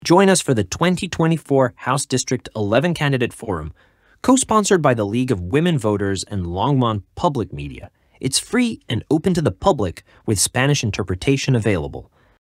Join us for the 2024 House District 11 Candidate Forum, co-sponsored by the League of Women Voters and Longmont Public Media. It's free and open to the public with Spanish interpretation available.